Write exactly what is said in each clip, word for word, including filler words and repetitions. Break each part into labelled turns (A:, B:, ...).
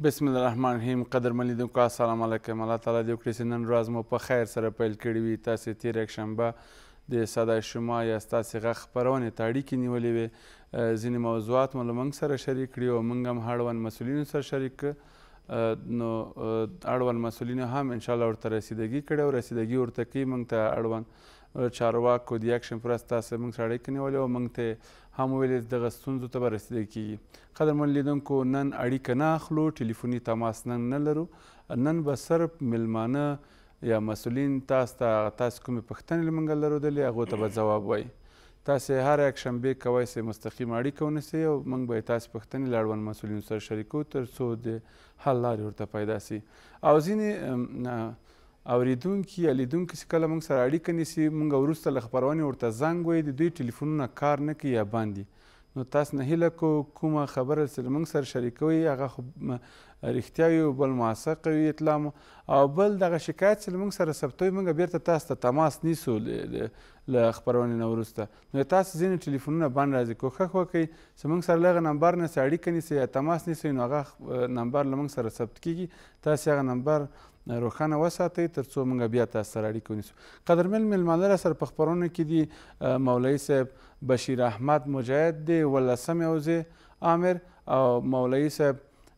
A: بسم الله الرحمن الرحیم. قدرمن لیدونکو السلام علیکم. الله تعالی دې وکړي چې نن ورځ مو په خیر سره پیل کړې وي. تاسې تېره یکشنبه د صدای شما یا ستاسې غږ خپرونې ته اړیکې نیولې وې. ځینې موضوعات مو له موږ سره شریک کړي او موږ هم اړوند مسؤلینو سره شریک نو اړوند مسؤلینو هم انشاءالله ورته رسیدګي کړې او رسیدګي ورته کوي. موږ ته اړوند چارواکو د اکشن پرست تاسې موږ سره اړیکې نیولې او موږ ته هم ویلې دغه ستونزو ته به رسیدګي کېږي. قدرمن لیدونکو نن اړیکه نه اخلو، ټلیفوني تماس نن نه لرو. نن به صرف میلمانه یا مسؤلین تاسو ته تاسې کومې پوښتنې له موږ لرودلې هغو ته به ځواب وایي. تاسې هر یکشنبې کوی سئ مستقیم اړیکه ونیسئ او موږ به یې تاسې پوښتنې له اړوند مسؤلینو سره شریکو تر څو د حل لارې ورته پیدا سي. او ځینې اورېدونکي یا لیدونکي چې کله موږ سره اړیکه نیسي موږ وروسته له خپرونې ورته زنګ وایي د دوی ټلیفونونه کار نه کوي یا بند دي. نو تاسو نه هیله کوو کومه خبره چې موږ سره شریکوئ هغه خو رښتیا وي او بل موثقه وي اطلاع مو او بل دغه شکایت چې له موږ سره ثبتوي موږ بیرته تاسو ته تماس نیسو له خپرونې نه وروسته. نو تاسو ځینې ټلیفونونه بند راځي، کوښښ وکئ چې موږ سره له هغه نمبر نه چې اړیکه نیسئ یا تماس نیسئ نو هغه نمبر له موږ سره ثبت کیږي. تاسې هغه نمبر روښانه وساتئ تر څو موږ بیا تاسو سره اړیکه ونیسو. قدرمن میلمانه را سره په خپرونه کې دي مولوي صاحب بشیر احمد مجاهد دی ولسم حوزې امر او مولوي صاحب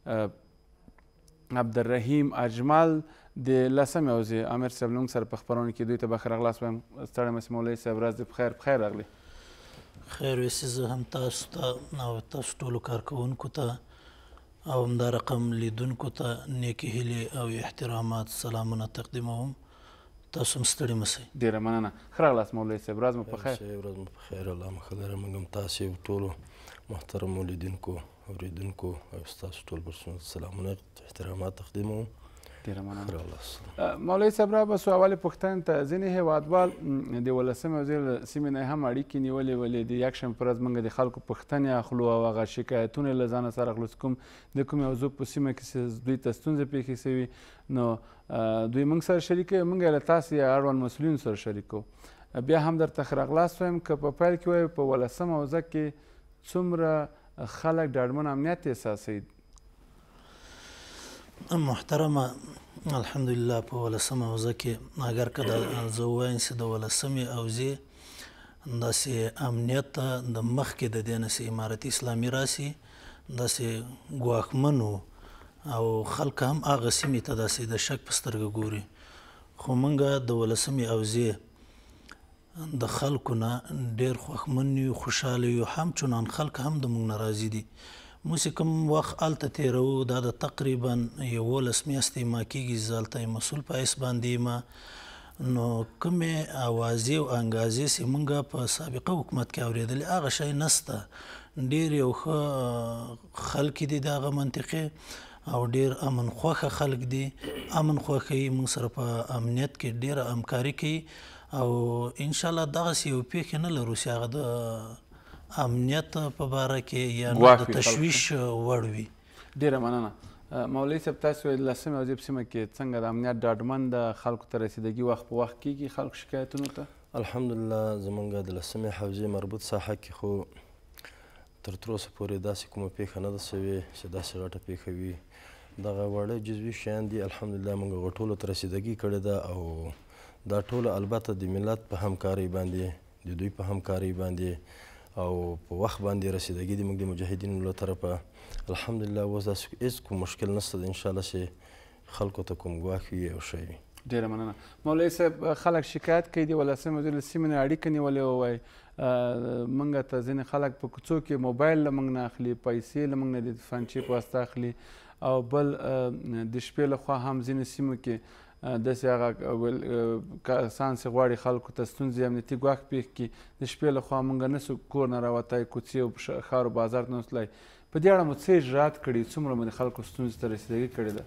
A: عبدالرحیم اجمل د لسم حوزې امر صاحب موږ سره په خپرونه کې دوی ته بخیر راغلاست وایم. ستړی مه سئ مولوي صاحب، ورځ دې په خیر په خیر راغلی.
B: خیر ویسي زه هم تاسو ته او تاسو ټولو کارکوونکو ته او همدا رقم لیدونکو ته نیکې هیلې او احترامات سلامونه تقدیموم. تاسو هم ستړي مه سئ.
A: ډېره مننه. ښه راغلاست مولوي صاحب، ورځ مو په خیر.
C: ورځ مو په خیر، الله مو ښه لره. موږ هم تاسې ټولو محترمو لیدونکو اورېدونکو او ستاسو ټول برسونو ته سلامونه احترامات تقدیموم.
A: ډېره مننه. مولوي صاحب را بسو اولې پوښتنې ته ځینې هېوادوال د ولسمې حوزې له سیمې نه هم اړیکې نیولې ولې د یکشنبې په ورځ موږ د خلکو پوښتنې اخلو او هغه شکایتونه یې له ځانه سره اخلو چې کوم د کومې موضوع په سیمه کې چې دوی ته ستونزې پېښې سوي نو دوی موږ سره شریکوي، موږ یې له تاسې یا اړوند مسؤلینو سره شریکو. بیا هم درته ښه راغلاست وایم. که په پیل کې وایو په ولسمه حوزه کې څومره خلک ډاډمن امنیت احساسوي؟
B: محترمه الحمدلله په ولسمه حوزه کې اگر که زه ووایم چې د ولسمې حوزې داسې امنیت ته د مخکې د دې نه چې امارت اسلامي راسي داسې ګواښمن او خلک هم هغه سیمې ته داسې د شک په سترګه ګوري. خو موږ د ولسمې حوزې د خلکو نه ډېر خوښمن یو، خوشحاله یو، هم چنان خلک هم د موږ نه راضي دي. موږ چې کوم وخت هلته تېروو دا د تقریبا یولس میاشتې ما کېږي زه هلته مسؤل په حیث باندې یم. نو کومې اوازې او انګازې چې موږ په سابقه حکومت کې اورېدلې هغه شی نسته. ډېر یو ښه خلک دي د هغه منطقې او ډېر امن خوښه خلک دي، امن خوښوي، موږ سره په امنیت کې ډېره همکاري کوي او انشاءالله دغسې یو پېښې نه لرو چې هغه د امنیت په باره کې یا نه د تشویش وړ وي.
A: ډېره مننه. مولوي صاحب تاسو ویل لسمې حوزې په سیمه کې څنګه د امنیت ډاډمن د خلکو ته رسیدګي وخت په وخت کېږي خلکو شکایتونو ته؟
C: الحمدلله زموږ د لسمې حوزې مربوط ساحه کې خو تر تر اوسه پورې داسې کومه پېښه نه ده سوې چې داسې غټه پېښه وي. دغه واړه جزوي شیان دي الحمدلله موږ هغو ټولو ته رسیدګي کړې ده او دا ټوله البته د ملت په همکارۍ باندې د دوی په همکارۍ باندې او په وخت باندې رسیدګي د موږ د مجاهدینو له طرفه الحمدلله اوس داسې هېڅ کوم مشکل نشته د انشاءالله چې خلکو ته کوم ګواښ وي او شی وي.
A: ډېره مننه. مولوي صاحب خلک شکایت کوي د ولسمې حوزې له سیمې نه اړیکه نیولې ووایي موږ ته ځینې خلک په کوڅو کې موبایل له موږ نه اخلي، پیسې له موږ نه د فنچې په واسطه اخلي او بل د شپې لخوا هم ځینې سیمو کې داسې هغه کسان چې غواړي خلکو ته ستونزې امنیتي ګواښ پېښ کړي د شپې لخوا موږ نسو کور نه راوتی، کوڅې او ښار او بازار ته نه وتلی. په دې اړه مو څه اجرات کړي؟ څومره مو د خلکو ستونزې ته رسیدګي کړې ده؟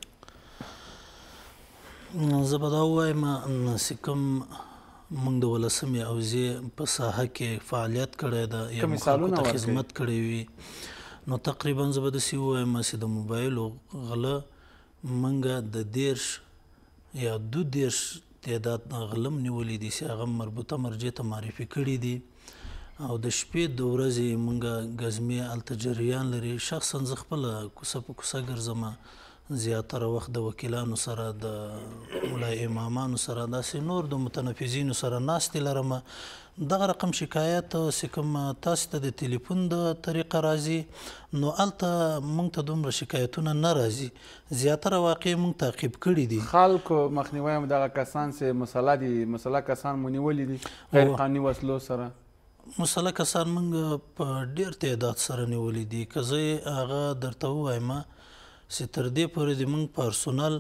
B: زه به دا ووایم چې کوم موږ د ولسمې حوزې په ساحه کې فعالیت کړی ده یا موږ خلکو ته خدمت کړی وي نو تقریبا زه به داسې ووایم چې د موبایلو غله موږ د دېرش یا دو دېرش تعداد غله م نیولي دي چې هغه مربوطه مرجع ته معرفي کړي دي او د شپې د ورځې موږ ګزمې هلته جریان لري. شخصا زه خپله کوڅه په کوڅه ګرځم زیاتره وخت د وکیلانو سره د ملای امامانو سره داسې نور د متنفذینو سره ناستې لرم. دغه رقم شکایت چې کوم تاسو ته د تلیفون د طریقه راځي نو هلته موږ ته دومره شکایتونه نه راځي. زیاتره واقع موږ تعقیب کړي دي.
A: خلکو مخنیوی هم دغه کسان چې مسله دي مسله کسان مو نیولي دي غیر قانوني وسلو سره
B: مسله کسان موږ په ډېر تعداد سره نیولي دي. که زه هغه درته ووایم چې تر دې پورې د موږ پرسونل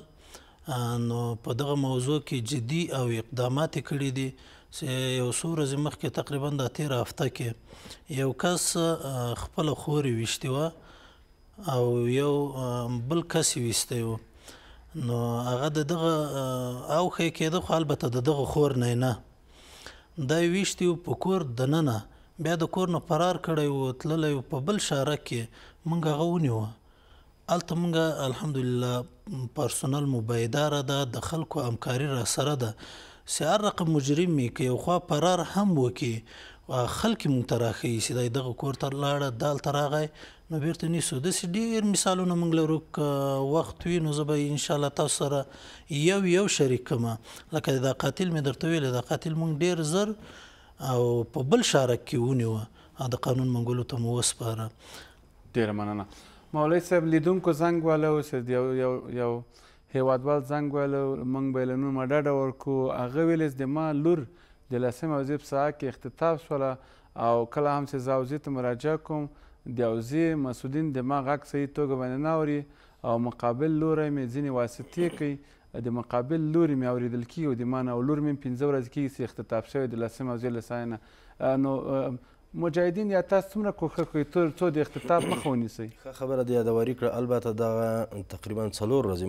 B: نو په دغه موضوع کې جدي او اقدامات کړي دي چې یو څو ورځې مخکې تقریبا د تېره هفته کې یو کس خپله خور یې ویشتې وه او یو بل کس یې ویستی و. نو هغه د دغه اوښی کېده خو البته د دغه خور نه نه دا یې ویشتي و په کور دننه بیا د کور نه فرار کړی و تللی و په بل شارک کې موږ هغه ونیوه. هلته موږ الحمدلله پرسونل مو بیداره ده د خلکو همکاري را سره ده چې هر رقم مجرم یې که یو خوا فرار هم وکړي خلک یې موږ ته راښیي چې دی دغه کور ته لاړه دا هلته راغی نو بیرته نیسو. داسې ډېر مثالونه موږ لرو. که وخت وي نو زه به انشاءالله تاسو سره یو یو شریک کړم. لکه دا قاتل مې درته ویلی دا قاتل موږ ډېر زر او په بل شارک کې ونیوه د قانون منګولو ته مو وسپاره.
A: ډېره مننه. مولوي صاحب لیدونکو زنګ وهلی اوس یو یو یو هیوادوال زنګ وهلی موږ به یې له نومه ډډه ورکړو. هغه ویلې چې د ما لور د لسمې حوزې په ساحه کې اختطاف شوله او کله هم چې زه حوزې ته مراجعه کوم د حوزې مسؤلین د ما غږ صحیح توګه باندې نه اوري او مقابل لوری مې ځینې واسطې کوي د مقابل لوري مې اورېدل کېږي او د ما نه او لور مې پنځه ورځې کېږي چې اختطاف شوی د لسمې حوزې له ساحې نه. نو مجاهدین یا تاسو څومره کوښښ کوئ تر څو د اختطاف مخه ونیسئ؟
C: ښه خبره دې یادواري کړه. البته دغه تقریبا څلور ورځې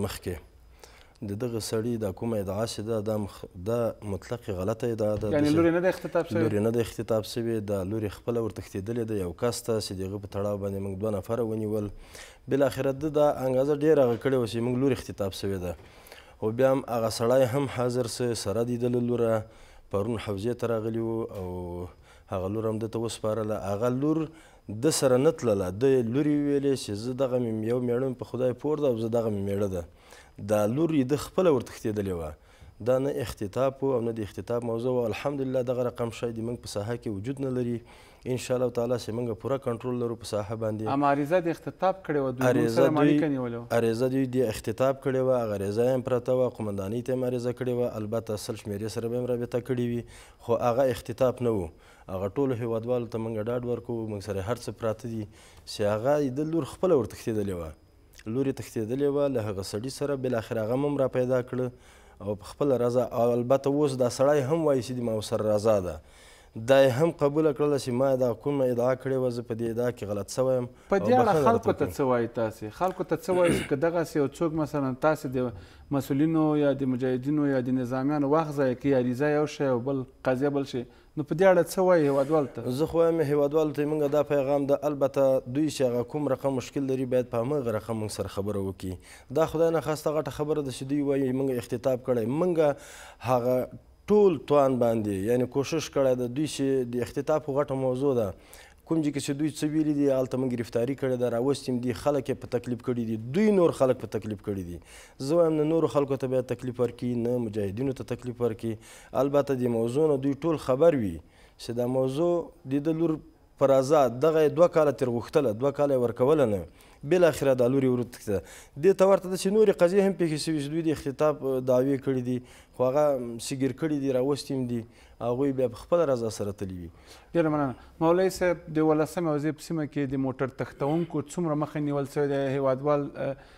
C: مخکې د دغه سړي دا کومه ادعا چې ده دا مطلق غلطه ادعا ده.
A: یعنې لور یې نه ده اختطاف شوې؟
C: لور یې نه ده اختطاف شوې. دا لور یې خپله ورتښتېدلې ده یو کس ته چې د هغه په تړاو باندې موږ دوه نفره ونیول. بالاخره ده دا انګازه ډېره هغه کړې وه چې موږ لور اختطاف شوې ده او بیا هم هغه سړی هم حاضر سه سره دی د لوره پرون حوزې ته راغلي وو او هغه لور هم ده ته وسپارله. هغه لور ده سره نه تلله. ده لور یې ویلې چې زه دغه مې یو مېړه مې په خدای پور ده او زه دغه مې مېړه ده. دا لور یې ده خپله ورتښتېدلې وه. دا نه اختطاف و او نه د اختطاف موضوع و. الحمدلله دغه رقم شی د موږ په ساحه کې وجود نه لري. انشاءالله تعالی چې موږ پوره کنټرول لرو په ساحه باندې.
A: هم عریضه د اختطاف کړې وه دوی موږ سره اړیکه نیولې وه؟
C: عریضه دوی د اختطاف کړې وه. هغه عریضه یې هم پرته وه. قمندانۍ ته یې هم عریضه کړې وه. البته سل شمېرې سره به یې هم رابطه کړې وي خو هغه اختطاف نه و. هغه ټولو هیوادوالو ته موږ ډاډ ورکوو موږ سره هر څه پراته دي چې هغه د لور خپله ورتښتېدلې وه. لور یې تښتېدلې وه له هغه سړي سره. بالاخره هغه هم را پیدا کړه او په خپله رضا او البته اوس دا سړی هم وایي چې د ما ورسره رضا ده. دا یې هم قبوله کړله چې ما دا کومه ادعا کړې وه زه په دې ادعا کې غلط سوی یم.
A: په دې اړه خلکو ته څه وایي تاسې؟ خلکو ته څه وایي چې که دغسې یو څوک مثلا تاسې د مسؤلینو یا د مجاهدینو یا د نظامیانو وخت ضایع کوي عریضه یو شی او بل قضیه بل شی نو په دې اړه څه وایي هیوادوالو ته؟
C: زه خو وایم هیوادوالو ته موږ دا پیغام ده. البته دوی چې هغه کوم رقم مشکل لري باید په همغه رقم موږ سره خبره وکړي. دا خدای نخواسته غټه خبره ده چې دوی وایي موږ اختطاف کړی. موږ هغه ټول توان باندې یعنی کوشش کړی ده. دوی چې د اختطاف غټه موضوع ده کوم ځای کې چې دوی څه ویلي دي هلته موږ ګرفتاري کړې ده راوستیم دي خلک یې په تکلیف کړي دي. دوی نور خلک په تکلیف کړي دي. زه وایم نه نورو خلکو ته باید تکلیف ورکړي نه مجاهدینو ته تکلیف ورکړي. البته د موضوع نه دوی ټول خبر وي چې دا موضوع د ده لور پر آزاد دغه یې دوه کاله ترې غوښتله دوه کاله یې ورکوله نه. بالاخره دا لور یې ورتښتېده. دې ته ورته ده چې نورې قضیې هم پېښې شوي چې دوی د اختطاف دعوې کړي دي خو هغه سګیر کړي دي راوستي هم دي هغوی بیا په خپله رضا سره تللي وي.
A: ډېره مننه. مولوي صاحب د ولسمې حوزې په سیمه کې د موټر تښتوونکو څومره مخه نیول سوی دی؟ هیوادوال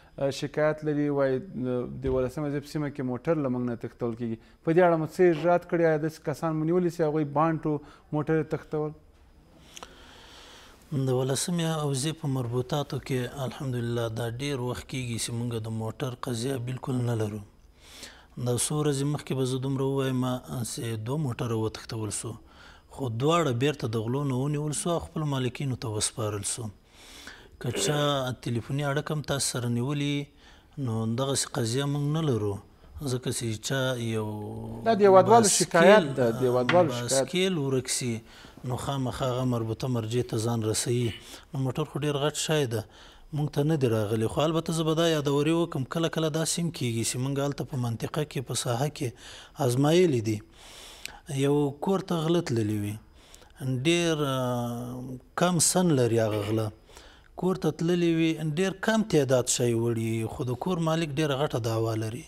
A: شکایت لري وایي د ولسمې حوزې په سیمه کې موټر له موږ نه تښتول کېږي. په دې اړه مو څه اجرات کړي؟ ایا داسې کسان مو نیولي چې هغوی بانټ و موټر یې تښتول؟
B: د ولسمې حوزې په مربوطاتو کې الحمدلله دا ډېر وخت کېږي چې موږ د موټر قضیه بالکل نه لرو. دا څو ورځې مخکې به زه دومره ووایم چې دوه موټره وتښتول سو خو دواړه بیرته د غلو نه ونیول سو او خپلو مالکینو ته وسپارل سو. که چا تلیفوني اړیکه هم تاسو سره نیولي نو دغسې قضیه موږ نه لرو ځکه چې چا یو
A: دا د هیوادوالو شکایت ده. د هیوادوالو شکایت
B: باسکیل ورک سي نو خامخا هغه مربوطه مرجع ته ځان رسوي. نو موټر خو ډېر غټ شی ده. موږ ته نه دي راغلي. خو البته زه به دا یادوري وکړم کله کله داسې هم کېږي چې موږ هلته په منطقه کې په ساحه کې ازمایلي دي. یو کور ته غله تللي وي، ډېر کم سن لري هغه غله، کور ته تللي وي، ډېر کم تعداد شی وړي، خو د کور مالک ډېره غټه دعوا لري.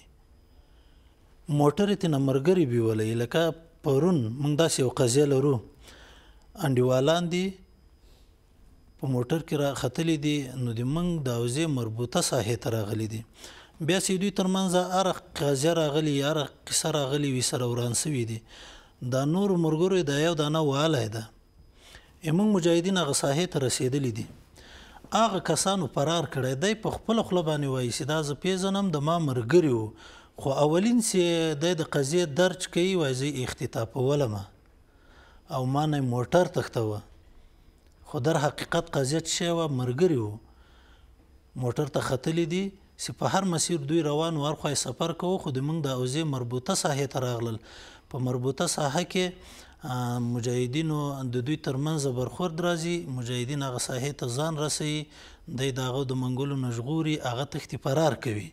B: موټر یې ترېنه ملګري بیولی. لکه پرون موږ داسې یو قضیه لرو، انډیوالان دي په موټر کې راختلي دي، نو د موږ د حوزې مربوطه ساحې ته راغلي دي. بیا چې دوی ترمنځ هره قضیه راغلي یا هره قصه راغلي وي سره وران سوي دي، دا نورو ملګرو دا یو دانه وهلی ده. موږ مجاهدین هغه ساحې ته رسېدلي دي، هغه کسانو فرار کړی دی. په خپله خوله باندې وایي چې دا زه پېژنم، د ما ملګري وو، خو اولین چې دی د قضیې درج کوي وایي زه اختطافولم او ما نه موټر تښتوه. خو در حقیقت قضیه څه شی وه؟ ملګري وو، موټر ته ختلي دي چې په هر مسیر دوی روان و، هر خوا یې سفر کوو، خو د موږ د حوزې مربوطه ساحې ته راغلل. په مربوطه ساحه کې مجاهدینو د دوی ترمنځ برخورد راځي، مجاهدین هغه ساحې ته ځان رسوي، دی د هغه د منګولو نه ژغوري، هغه تښتي فرار کوي.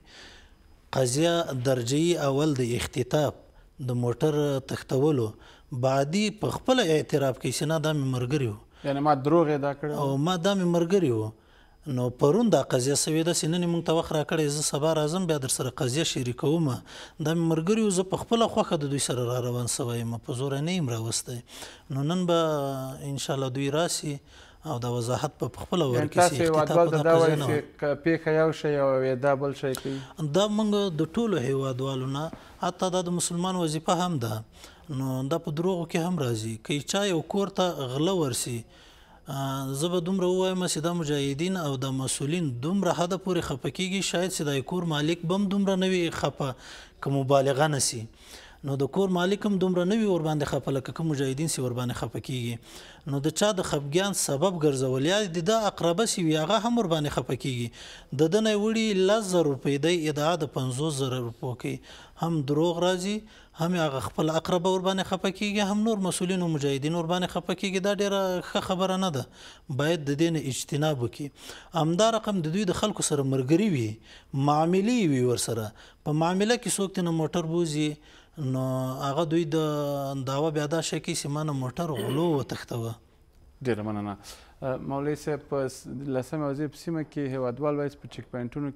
B: قضیه درجهی اول د اختطاف د موټر تښتولو، بعدي په خپله اعتراف کوي چې نه دا مې ملګري وو،
A: یعنې ما دروغ یې دا کړی
B: او ما دا مې ملګري وو. نو پرون دا قضیه سوې ده چې نن یې موږ ته وخت راکړی، زه سبا راځم بیا در سره قضیه شریکوم. دا مې ملګري وو، زه په خپله خوښه د دوی سره را روان سوی یم، په زوره نه یم راوستی. نو نن به انشاءالله دوی راسي او دا وضاحت په خپله ورکړي چې
A: هېوادوال ته دا وایي چې که پیښه یو شی او ویدا بل شی کوي.
B: دا موږ د ټولو هېوادوالو نه، حتی دا د مسلمان وظیفه هم ده، نو دا په دروغو کې هم راځي. که چا یو کور ته غله ورسي، زه به دومره ووایم چې دا مجاهدین او دا مسؤلین دومره حده پورې خفه کېږي، شاید چې دا کور مالک به هم دومره نه وي خفه که مبالغه نه سي. نو د کور مالک هم دومره نه وي ورباندې خفه لکه که مجاهدین سي ورباندې خفه کېږي. نو د چا د خفګان سبب ګرځول یا د ده اقربه سي وي، هغه هم ورباندې خفه کېږي. د ده نه یې وړي لس زره روپۍ دی، ادعا د پنځوس زره روپو کوي، هم دروغ راځي، هم هغه خپل اقربه ورباندې خفه کېږي، هم نور مسؤلین او مجاهدین ورباندې خفه کېږي. دا ډېره ښه خبره نه ده، باید د دې نه اجتناب وکړي. همدا رقم د دوی د خلکو سره ملګري وي، معاملې وي ورسره. په معامله کې څوک ترېنه موټر بوځي، نو هغه دوی د دعوه بیا دا شی کوي چې ما نه موټر غلو وتښتوه.
A: ډېره مننه. مولوي صاحب، په لسمې حوزې په سیمه کې هېوادوال وایي په چیک پاینټونو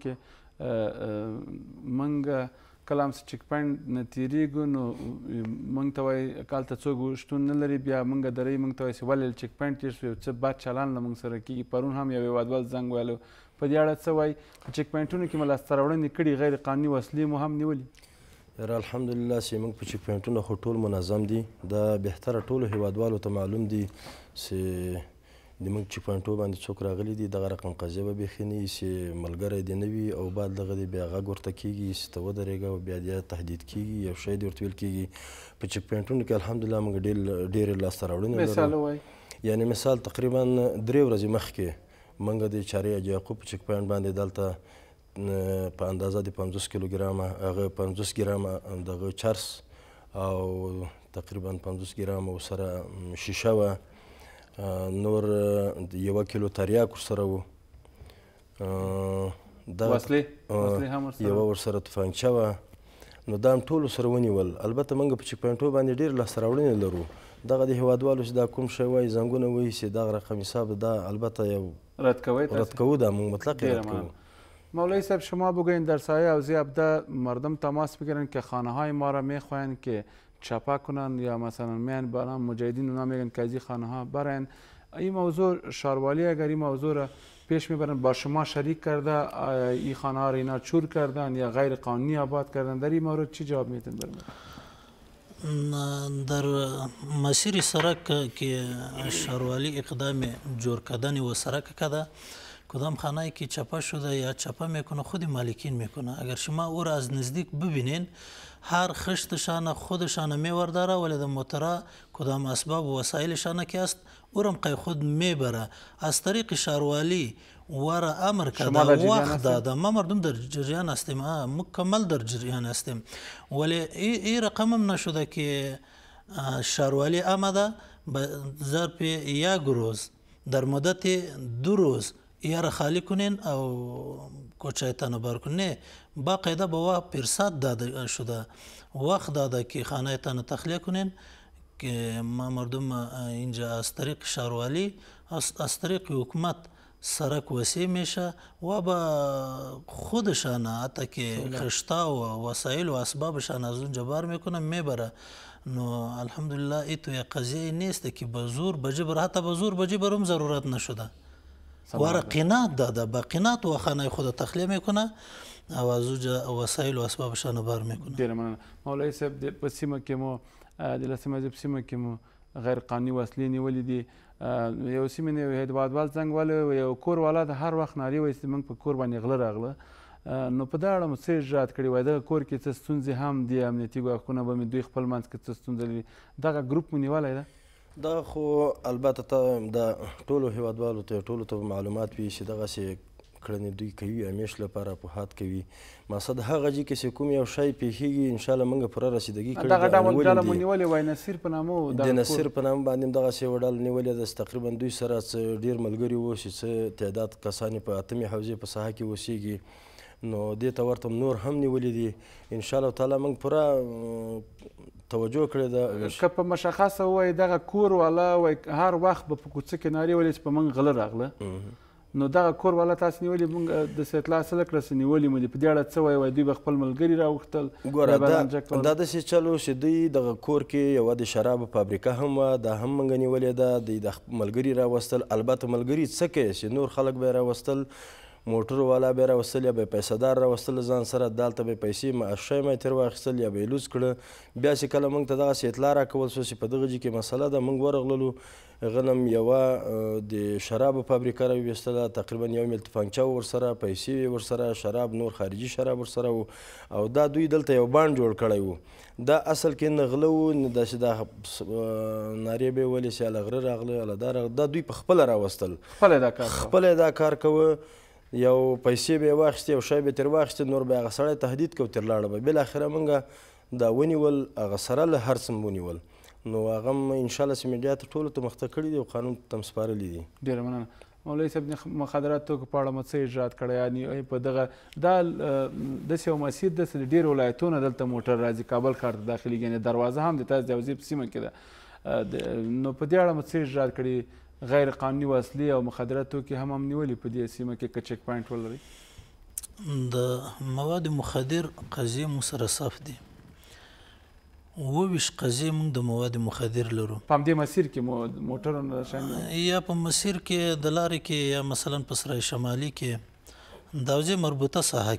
A: کې موږ کله هم چې چیک پاینټ نه تېرېږو نو موږ ته وایي هلته څوک شتون نه لري، بیا موږ درئ موږ ته وایي چې ولې چیک پاینټ تېر شو، یو څه بد چلند له موږ سره کېږي. پرون هم یو هېوادوال زنګ ویلو، په دې اړه څه وایي؟ په چیک پاینټونو کې مو لاسته راوړنې کړي، غیر قانوني وسلې مو هم نیولي؟
C: یاره الحمدلله چې موږ په چیک پاینټونه خو ټول منظم دي. دا بهتره ټولو هېوادوالو ته معلوم دي چې د موږ چیک پاینټو باندې څوک راغلي دي، دغه رقم قضیه به بیخي نه وي چې ملګری دې نه وي او بعد دغه دی بیا غږ ورته کېږي چې ته ودرېږه او بیا دې تهدید کېږي، یو شی دې ورته ویل کېږي. په چیک پاینټونو کې الحمدلله موږ ډېرې لاسته راوړنې لرو.
A: مثال ووایي؟
C: یعنې مثال تقریبا درې ورځې مخکې موږ د چارې حاجي یعقوب په چیک پاینټ باندې دلته په اندازه د پنځوس کیلوګرامه هغه پنځوس ګرامه دغه چرس او تقریبا پنځوس ګرامه ورسره شیشه وه، نور یوه کیلو تریاک ورسره وو، یوه ورسره تفنګچه وه. نو دا هم ټول ورسره ونیول. البته موږ په چیک پاینټو باندې ډېر لاسته راوړنې لرو. دغه د هېوادوالو چې دا کوم شی وایي زنګونه وایي چې دغه رقم حساب دا البته یو
A: رد کوی
C: رد کوو، دا موږ مطلق رد کوو.
A: مولوی صاحب، شما بگوین در سایه حوزه هفده مردم تماس بگیرن که خانه های ما را میخواین که چپا کنن یا مثلا میان برای مجاهدین اونا میگن که از این خانه ها برن. این موضوع شاروالی اگر این موضوع را پیش میبرن با شما شریک کرده، این خانه ها را اینا چور کردن یا غیر قانونی آباد کردن، در این مورد چی جواب میتون برمید؟
B: در مسیر سرک که شاروالی اقدام جور کردن و سرک کرده، کدام خانه‌ای که چپا شده یا چپا میکنه خود مالکین میکنه. اگر شما او را از نزدیک ببینین، هر خشتشان خودشان میورداره، ولی در موتره کدام اسباب و وسایلشان که است او را قی خود میبره. از طریق شاروالی وارا امر کرده، وقت داده. ما مردم در جریان هستیم، مکمل در جریان هستیم، ولی این رقم هم نشده که شاروالی آمده ظرف یک روز در مدت دو روز یا را خالی کنین او کوچایتان بار کنین. باقاعده با وقت فرصت داده شده، وقت داده که خانهتان تخلیه کنین که ما مردم اینجا از طریق شهروالی از طریق حکومت سرک وسیع میشه و با خودشان حتی که خشتا و وسایل و اسبابشان از اونجا بار میکنه میبره. نو الحمدلله ای تو یک قضیه نیست که به زور بجبر، حتی به زور بجبر هم ضرورت نشده. واره قناعت داده، با قناعت و خانه خود تخلیه میکنه او از اونجا وسایل و اسبابشان بار میکنه.
A: ډیره مننه. مولوي صاحب په سیمه کې مو د لسمه په سیمه کې مو غیر قانوني وسلې نیولې دي. یو سیمې نه یو هیوادوال زنګ والی یو کور والا د هر وخت نارې وایي چې موږ په کور باندې غله راغله. نو په دې اړه مو څه اجرات کړي وای؟ دغه کور کې څه ستونزې هم دي؟ امنیتي ګواښونه به مې دوی خپل منځ کې څه ستونزه لري؟ دغه ګروپ مو نیولی ده؟
C: دا خو البته ته د ټولو هیوادوالو ته ټولو ته معلومات وي چې دغسې کړنې دوی کوي، همیش لپاره پوهات کوي. مقصد هغه ځای کې چې کوم یو شی پیښیږي انشاءالله موږ پوره رسیدګي کړې
A: دغه ډول ډله مو نیولې وای؟ نصیر په نامه
C: د نصیر په نامه باندې هم دغسې یوه ډله نیولې ده چې تقریبا دوی سره څه ډېر ملګري وو چې څه تعداد کسان په اتمې حوزې په ساحه کې اوسېږي. نو دې ته ورته نور هم نیولي دي. انشاءالله تعالی موږ پوره توجه کړې ده.
A: که په مشخصه ووایي دغه کور والا وایي هر وخت به په کوڅه کې نارې ولې چې په موږ غله راغله، نو دغه کور والا تاسو نیولي موږ داسې اطلاع څه لکړه چې نیولي مو دي؟ په دې اړه څه وایي؟ وایي دوی به خپل ملګري راوغوښتل؟
C: ګوره دا داسې چل و چې دوی دغه کور کې یوه د شرابو فابریکه هم وه، دا هم موږ نیولې ده. دوی د ملګري راوستل، البته ملګري څه کوي چې نور خلک به یې راوستل، موټر والا به یې راوستل یا به یې پیسه دار راوستل ځان سره، دلته به یې پیسې معاشی مه یې ترې واخیستل یا به یې لوز کړه. بیا چې کله موږ ته دغسې اطلاع راکول شوه چې په دغه ځای کې مسله ده، موږ ورغللو. غنم یوه د شرابو فابریکه راویستله، تقریبا یو میل تفانګچه ورسره، پیسې وې ورسره، شراب نور خارجي شراب ورسره و. او دا دوی دلته یو بانډ جوړ کړی و. دا اصل کې نه غله وو نه داسې دا نارې به یې ویلې چې هله غره راغله هله دا راغله. دا دوی په خپله راوستل، خپله یې دا کار کوه. یو پیسې به یې واخیستې، یو شی به یې ترې واخیستې، نور به یې هغه سړی تهدید کو ترې لاړه به. بالاخره موږ دا ونیول، هغه سره له هر څه ونیول. نو هغه هم انشاءالله چې میډیا ته ټولو ته مخته کړي دي او قانون ته هم سپارلي دي.
A: ډېره مننه. مولوي صاحب د مخدرات توکو په اړه مو څه اجرات کړی؟ یعنې په دغه دا داسې یو مسیر ده چې د ډېرو ولایتونو دلته موټر راځي، کابل ښار ته داخلېږي، یعنې دروازه هم د تاسو د حوزې په سیمه کې ده. نو په دې اړه مو څه اجرات کړي؟ غیر قانوني وسلې او مخدرات توکي هم هم نیولي په دې سیمه کې که چیک پاینټ ولرئ؟
B: د مواد مخدر قضیې مو سره صف دي. اووه ویشت قضیې موږ د مواد مخدر لرو
A: په همدې مسیر کې مو موټرونه شامل
B: یا په مسیر کې د لارې کې یا مثلا په سرای شمالي کې د حوزې مربوطه ساحه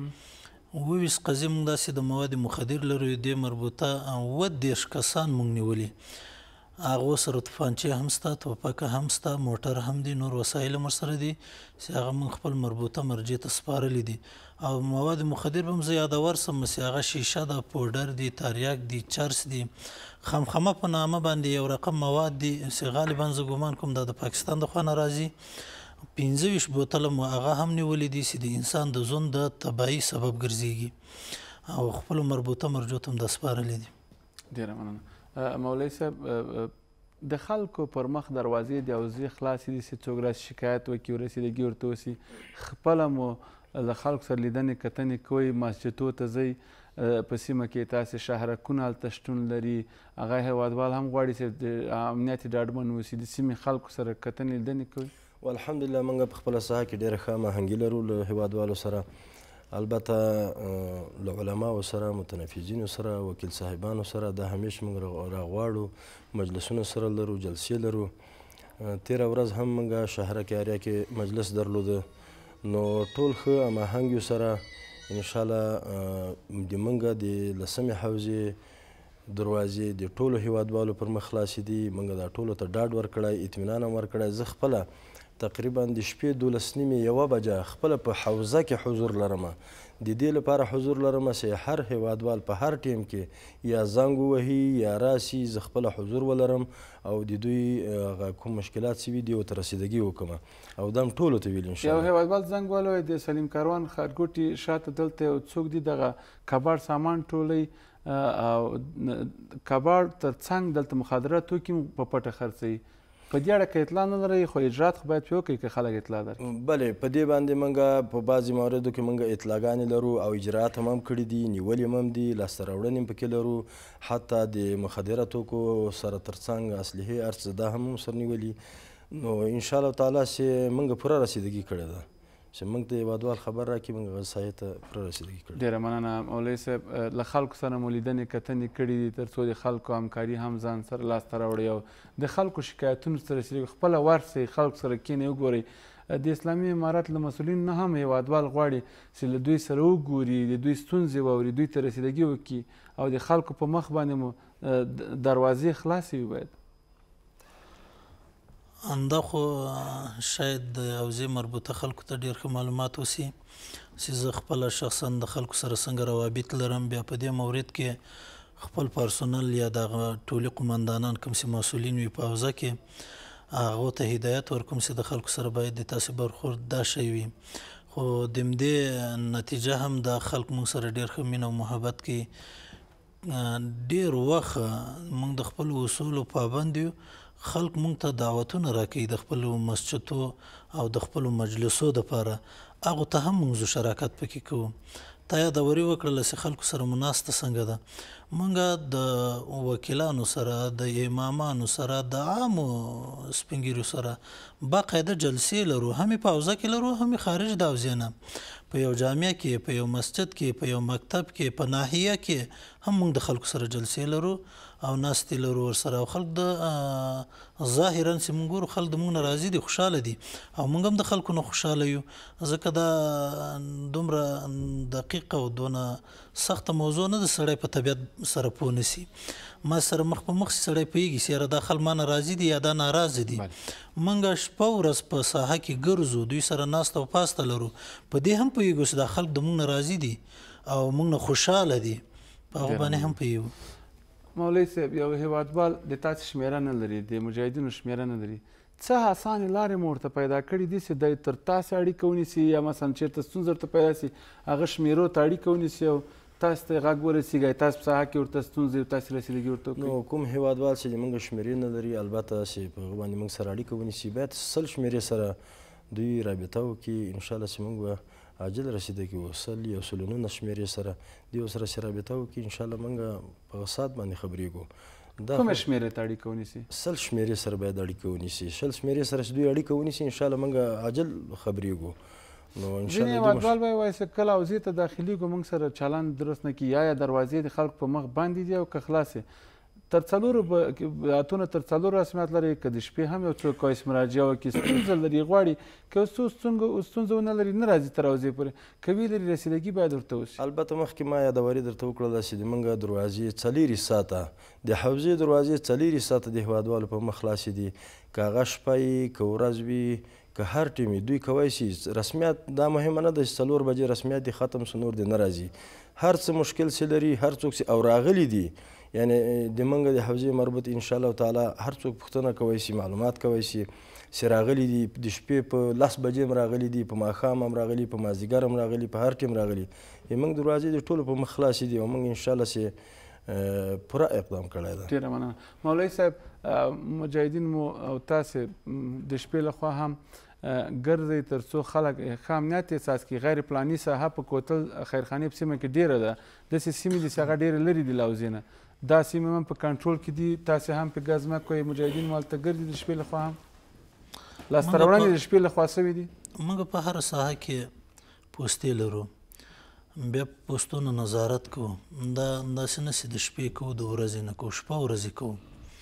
B: کې اووه ویشت قضیې موږ داسې د مواد مخدر لرو. دې مربوطه اووه دېرش کسان موږ نیولي. هغو سره توپانچې هم شته، توپکه هم شته، موټر هم دي، نور وسایل هم ورسره دي چې هغه موږ خپل مربوطه مرجع ته سپارلي دي. او مواد مخدر به هم زه یادور سم چې هغه شیشه ده، پوډر دي، تریاک دي، چرس دي، خمخمه په نامه باندې یو رقم مواد دي چې غالبا زه ګمان کوم دا د پاکستان د خوا نه راځي. پنځه ویشت بوتله مو هغه هم نیولي دي چې د انسان د ژوند د تباهي سبب ګرځېږي او خپلو مربوطه مرجعو ته هم دا سپارلي دي.
A: ډېره مننه. مولوي صاحب د خلکو پر مخ دروازې د حوزې خلاصې دي چې څوک راسي شکایت وکړي، رسیدګي ورته وسي، خپله مو له خلکو سره لیدنې کتنې کوئ، مسجدو ته ځئ، په سیمه کې تاسې شهرکونه هلته شتون لري، هغه هیوادوال هم غواړي چې د امنیت ډاډمن اوسي، د سیمې خلکو سره کتنې لیدنې کوئ؟
C: والحمدلله موږ په خپله ساحه کې ډېره ښه هماهنګي لرو له هیوادوالو سره، البته له علماو سره، متنفذینو سره، وکیل صاحبانو سره دا همیش موږ راغواړو، مجلسونه سره لرو، جلسې لرو. تېره ورځ هم موږ شهرک آریا کې مجلس درلوده. نو ټول ښه هماهنګ یو سره. انشاءالله د موږ د لسمې حوزې دروازې د ټولو هیوادوالو پر مخ خلاصې دي. موږ دا ټولو ته ډاډ ورکړی، اطمینان هم ورکړی. زه خپله تقریبا د شپې دولس نیمې یوه بجه خپله په حوزه کې حضور لرم. د دې لپاره حضور لرم چې هر هیوادوال په هر ټیم کې یا زنګ ووهي یا راسي، زه خپله حضور ولرم او د دوی هغه کوم مشکلات چې وي دې ورته رسیدګي وکړم او دا هم ټولو ته ویل انشاءالله.
A: یو هیوادوال زنګ ووهلی د سلیم کاروان ښارګوټي شاته دلته یو څوک دي دغه کباړ سامان ټولوي او کباړ تر څنګ دلته مخدرات توکي په پټه خرڅوي. په دې اړه که اطلاع نه لرئ خو اجرات خو باید پرې وکړئ که خلک اطلاع لري.
C: بلې په دې باندې موږ په بعضې مواردو کې موږ اطلاعګانې لرو او اجراات هم هم کړي دي، نیولې هم هم دي، لاسته راوړنې هم پکې لرو، حتی د مخدره توکو سره تر څنګ اسلحې هر څه دا هم سر نیولي. نو انشاءالله تعالی چې موږ پوره رسیدګي کړې ده چې موږ ته هېوادوال خبر راکړي موږ هغه ساحې ته پوره رسیدګي کړې.
A: ډېره مننه مولوي صاحب. له خلکو سره مو لیدنې کتنې کړي دي تر څو د خلکو همکاري هم ځان سره لاسته راوړئ او د خلکو شکایتونو سره رسېږي، خپله ورسئ خلکو سره کښېنئ وګورئ. د اسلامي امارت له مسؤلینو نه هم هېوادوال غواړي چې له دوی سره وګوري، د دوی ستونزې واوري، دوی ته رسیدګي وکړي او د خلکو په مخ باندې مو دروازې خلاصې وي. باید
B: دا خو شاید د حوزې مربوطه خلکو ته ډېر ښه معلومات اوسي چې زه خپله شخصا د خلکو سره څنګه روابط لرم. بیا په دې مورد کې خپل پرسونل یا دغه ټولي قمندانان کوم چې مسؤلین وي په حوزه کې هغو ته هدایت ورکوم چې د خلکو سره باید د تاسې برخورد دا شی وي. خو د همدې نتیجه هم دا خلک موږ سره ډېر ښه مینه او محبت کوي. ډېر وخت موږ د خپلو اصولو پابند یو، خلک موږ ته دعوتونه راکوي د خپلو مسجدو او د خپلو مجلسو دپاره، هغو ته هم موږ شراکت پکې کوو. تا یادوري وکړله چې خلکو سره مو ناسته څنګه ده. موږ د وکیلانو سره، د امامانو سره، د عامو سپین ږیرو سره باقاعده جلسې لرو، هم یې په حوزه کې لرو هم یې خارج د حوزې نه، په یو جامع کې، په یو مسجد کې، په یو مکتب کې، په ناحیه کې هم موږ د خلکو سره جلسې لرو او ناستې لرو ورسره. او خلک د ظاهرا چې موږ ګورو خلک د موږ نه راضي دي، خوشحاله دي او موږ هم د خلکو نه خوشحاله یو، ځکه دا دومره دقیقه او دونه سخته موضوع نه ده سړی په طبیعت سره پوه نسي. ما سره مخ په مخ سړی پوهېږي چې یاره دا خلک ما نه راضي دي یا دا ناراضه دي. موږ شپه ورځ په ساحه کې ګرځو، دوی سره ناسته او پاسته لرو، په دې هم پوهېږو چې دا خلک د موږ نه راضي دي او موږ نه خوشحاله دي، په هغو باندې هم پوهېږو.
A: مولوي صاحب یو هېوادوال د تاسې شمېره نه لري، د مجاهدینو شمېره نه لري، څه اسانې لارې مو ورته پیدا کړي دي چې دی تر تاسې اړیکه ونیسي یا مثلا چېرته ستونزه ورته پیدا سي هغه شمېرو ته اړیکه ونیسي او تاسو ته غږ ورسېږي، تاسو په ساحه کې ورته ستونزې او تاسې رسېدګي ورته وکړي؟
C: نو کوم هېوادوال چې د موږ شمېرې نه لري البته چې په هغه باندې موږ سره اړیکه ونیسي باید سل شمېرې سره دوی رابطه وکړي، انشاءالله چې موږ به عاجل رسیدګي وسل یو سل نونه شمېرې سره دوی ورسره چې رابطه وکړي انشاءالله موږ په ساعت باندې خبرېږو.
A: کومه شمېرې ته اړیکه ونیسي؟
C: سل شمېرې سره باید اړیکه ونیسي، شل شمېرې سره چې دوی اړیکه ونیسي انشاءالله موږ عاجل خبرېږو. نو
A: ځینې هېوادوال به یې وایي چې کله حوزې ته داخلېږو موږ سره چلند درست نه کړي، یا یا دروازې د خلکو په مخ باندې دي او که خلاصې تر څلورو اتونه تر څلورو رسمیات لري، که د شپې هم یو څوک کویس مراجعه وکړي ستونزه لري غواړي، که یو څوک ستونزه ونه لري نه راځي تر حوزې پورې، که ویې لري رسیدګي باید ورته وشي.
C: البته مخکې ما یادواري درته وکړله چې د موږ دروازې څلېرې ساعته د حوزې دروازې څلېرې ساعته د هېوادوالو په مخ خلاصې دي، که هغه شپه وي که ورځ وي که هر ټیم وي دوی کولی شي. رسمیات دا مهمه نه ده چې څلور بجې رسمیات دي ختم سو نور دې نه راځي، هر څه مشکل چې لري هر څوک چې او راغلي دي یعنی د موږ د حوزې مربوط انشاءالله تعالی هر څوک پوښتنه کوی شي، معلومات کوی شي چې راغلي دي د شپې په لس بجې هم راغلي دي، په ماښام هم راغلي، په مازدیګر هم راغلي، په هر ټیم راغلي. موږ دروازې د ټولو په مخ خلاصې دي او موږ انشاءالله چې پوره اقدام کړی ده.
A: ډېره مننه. مولوي صاحب مجاهدین مو او تاسې د شپې لخوا هم ګرځئ تر څو خلک ښه امنیت احساس کړي. غیر پلاني ساحه په کوتل خیرخانې په سیمه کې ډېره ده، داسې سیمې دي چې هغه ډېرې لرې دي له حوزې نه، دا سیمې هم په کنټرول کې دي، تاسې هم پې ګزمه کوئ، مجاهدین مو هلته ګرځي د شپې لخوا هم لاسته راوړنې د شپې لخوا سوي دي؟
B: موږ په هره ساحه کې پوستې لرو، بیا پوستونو نظارت کوو، دا داسې نه چې د شپې کوو د ورځې نه کوو، شپه ورځې کوو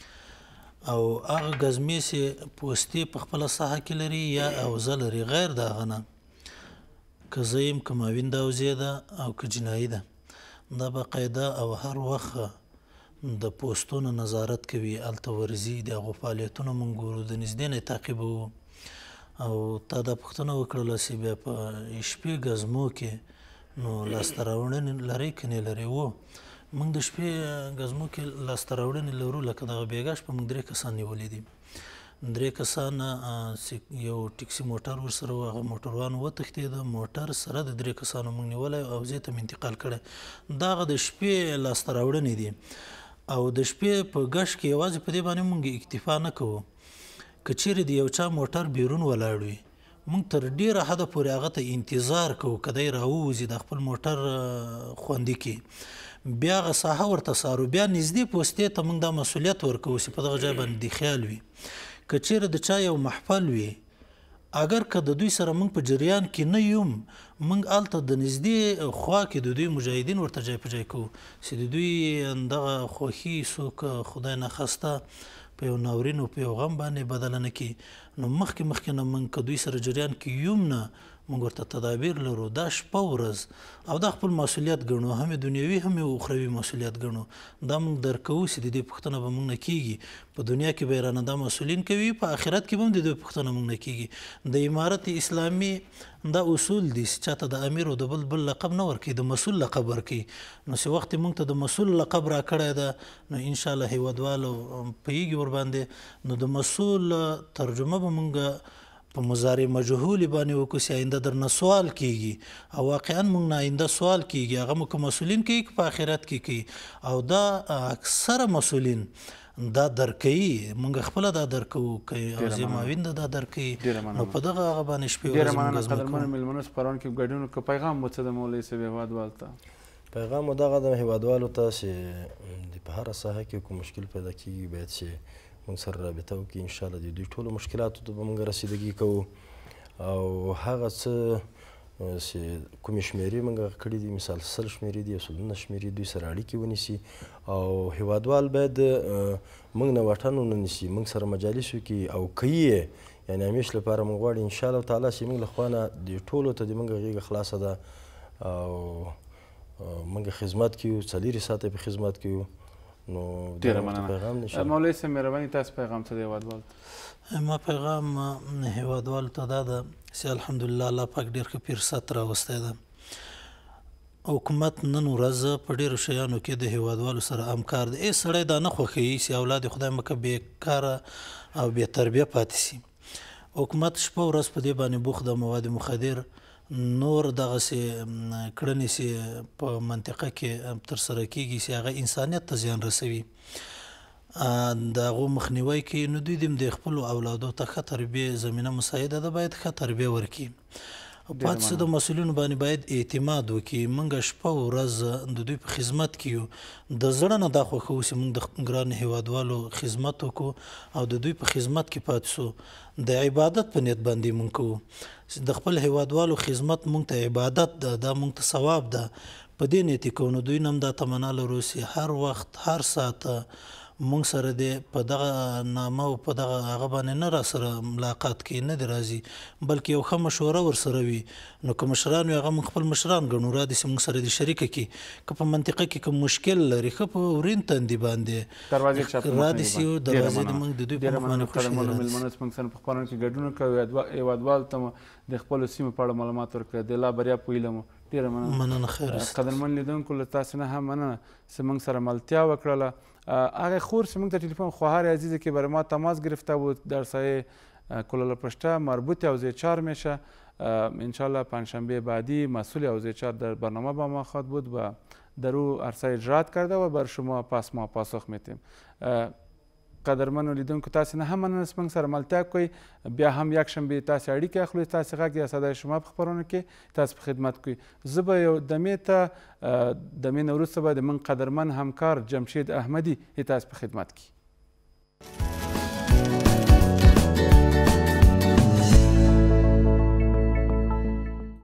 B: او هغه ګزمې چې پوستې په خپله ساحه کې لري یا حوزه لري غیر د هغه نه، که زه یم که ماوین د حوزې ده او که جنایي ده، دا باقاعده او هر وخت د پوستونو نظارت کوي، هلته ورځي، د هغو فعالیتونه موږ ګورو، د نږدې نه یې تعقیبوو. او تا دا پوښتنه وکړله چې بیا په شپې ګزمو کې نو لاسته راوړنې لرئ که نه لرئ؟ و موږ د شپې ګزمو کې لاسته راوړنې لرو، لکه دغه بېګا شپه موږ درې کسان نیولي دي، درې کسان یو ټکسي موټر ورسره و، هغه موټروان وتښتېده، موټر سره د درې کسانو موږ نیولی او حوزې ته مې انتقال کړی. دا هغه د شپې لاسته راوړنې دي. او د شپې په ګشت کې یوازې په دې باندې موږ اکتفا نه کوو، که چیرې د یو چا موټر بیرون ولاړ وي موږ تر ډیره حده پورې هغه ته انتظار کوو که دی راووځي د خپل موټر خوندي کړي بیا هغه ساحه ورته څارو بیا نږدې پوستې ته موږ دا مسؤلیت ورکوو چې په دغه ځای باندې د خیال وي که چیرې د چا یو محفل وي اگر که د دوی سره موږ په جریان کې نه یو موږ هلته د نږدې خوا کې د دوی مجاهدین ورته ځای په ځای کوو چې د دوی دغه خوښي څوک خدای نخواسته په یو ناورین او په یو غم باندې بدله نه کړي نو مخکې مخکې نه موږ که دوی سره جریان کې یو نه موږ ورته تدابیر لرو دا شپه ورځ او دا خپل مسؤلیت ګڼو هم دنیوي هم اخروي مسؤلیت ګڼو دا موږ درک کوو چې د دې پوښتنه به موږ نه کیږي په دنیا کې به یې رانه دا مسؤلین کوي په آخرت کې به هم د دې پوښتنه موږ نه کیږي د امارت اسلامي دا اصول دي چې چاته د امیر او د بل بل لقب نه ورکوي د مسؤل لقب ورکوي نو چې وخت موږ ته د مسؤل لقب راکړی ده نو انشاءالله هیوادوالو پوهیږي ورباندې نو د مسؤل ترجمه به موږ په مضارع مجهول باندې وکړو چې آینده درنه سوال کیږي او واقعا موږ نه آینده سوال کیږي هغه مو که مسؤلین کوي که په آخرت کې کوي او دا اکثره مسؤلین دا درکوي موږ خپله دا درکوو که حوزې معاون ده دا درکوي نو په دغه هغه باندې شپې ورځې موږ ازمه کوو.
A: قدرمنو میلمنو خپرونکي په ګډون که پیغام مو څه د مولوي صاحب هیوادوالو ته؟
C: پیغام مو دغه د هیوادوالو ته چې د په هره ساحه کې کوم مشکل پیدا کېږي باید چې موږ سره رابطه وکړي انشاءالله د دوی ټولو مشکلاتو ته به موږ رسیدګي کوو او هغه څه چې کومې شمېرې موږ کړي دي مثال سل شمېرې دي یا سلونه شمېرې دوی سره اړیکې ونیسي او هیوادوال باید موږ نه واټن ونه نیسي موږ سره مجالس وکړي او که یې یعنې همیش لپاره موږ غواړي انشاءالله تعالی چې موږ له خوا نه د ټولو ته د موږ غېږه خلاصه ده او موږ خدمت کوو څلېرې ساعته په خدمت کوو نو
A: ډېره مننه. مولوي صاحب مهرباني تاسو پیغام څه دی هیوادوالو؟
B: ما پیغام هیوادوالو ته دا ده چې الحمدلله الله پاک ډېر ښه فرصت راوستی ده حکومت نن ورځ په ډېرو شیانو کې د هیوادوالو سره همکار دی ای سړی دا نه خوښوي چې اولاد یې خدای مکه بېکاره او بې تربیه پاتې شي حکومت شپه ورځ په دې باندې بوخت د مواد مخدر نور دغسې کړنې چې په منطقه کې ترسره کیږي چې هغه انسانیت ته زیان رسوي د هغو مخنیوی کوي نو دوی د خپلو اولادو ته ښه تربیې زمینه مساعده ده باید ښه تربیه ورکړي پاتې څه د مسؤلینو باندې باید اعتماد وکړي موږ شپه ورځ د دوی په خدمت کې یو د زړه نه دا خوښوو چې موږ د ګران هیوادوالو خدمت وکړو او د دوی په خدمت کې پاتې سو د عبادت په نیت باندې موږ کوو د خپل هیوادوالو خدمت موږ ته عبادت ده دا موږ ته ثواب ده په دې نیت یې کوو نو دوی نه هم دا تمنا لرو چې هر وخت هر ساعت موږ سره دی په دغه نامه او په دغه هغه باندې نه را سره ملاقات کوي نه دی راځي بلکې یو ښه مشوره ورسره وي نو که مشران وي هغه موږ خپل مشران ګڼو را دي چې موږ سره دې شریکه کړي که په منطقه کې کوم مشکل لري ښه په ورین تندي باندې را دي چې دروازې د موږ د دوی په مخ باندې خوشي
A: میلمنو موږ سره په خپرونه کې ګډون کوو هیوادوالو ته د خپلو سیمو په اړه معلومات ورکړه د لا بریا په هیله مو ډېره مننه.
B: مننه خیر است.
A: قدرمن لیدونکو له تاسو نه هم مننه چې موږ سره ملتیا وکړله. آقای خور چې موږ ته تلفن خواهر عزیزی که برای ما تماس گرفته بود در سایه کلالپشته مربوط حوزه چهار میشه انشالله پنجشنبه بعدی مسئول حوزه چهار در برنامه با ما خواهد بود و در او عرصه اجرات کرده و بر شما پس ما پاسخ میتیم. قدرمنو لیدونکو تاسو نه هم مننه چې موږ سره ملتیا کوئ بیا هم یکشنبه تاسو اړیکې اخلئ تاسو غږ یا صدای شما په خپرونه کې تاسو په خدمت کوئ. زه به یو دمې ته دمې نه وروسته به د موږ قدرمن همکار جمشید احمدي تاسو په خدمت کې